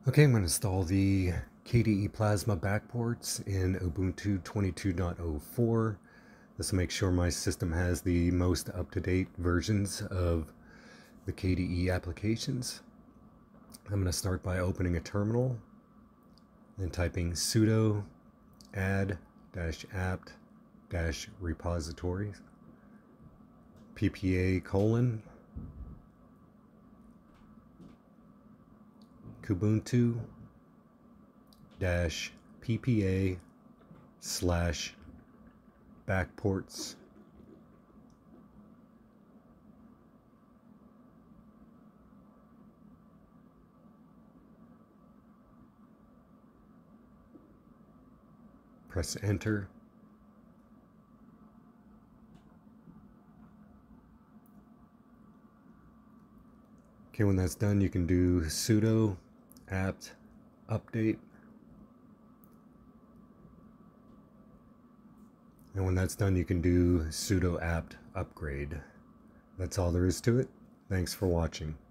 Okay, I'm going to install the KDE Plasma Backports in Ubuntu 22.04. This will make sure my system has the most up-to-date versions of the KDE applications. I'm going to start by opening a terminal and typing sudo add-apt-repository PPA : Ubuntu PPA / Backports . Press enter. Okay, when that's done, you can do sudo apt update. And when that's done, you can do sudo apt upgrade. That's all there is to it. Thanks for watching.